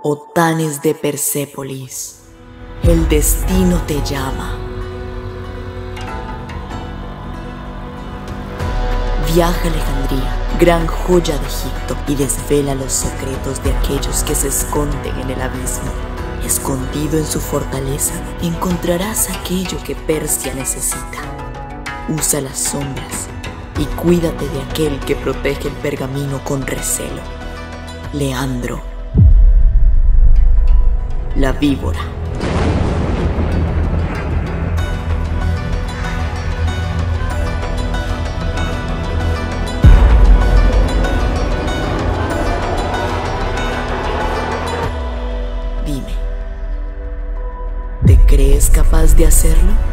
Otanes de Persépolis, el destino te llama. Viaja a Alejandría, gran joya de Egipto, y desvela los secretos de aquellos que se esconden en el abismo. Escondido en su fortaleza, encontrarás aquello que Persia necesita. Usa las sombras y cuídate de aquel que protege el pergamino con recelo. Leandro, la víbora. Dime, ¿te crees capaz de hacerlo?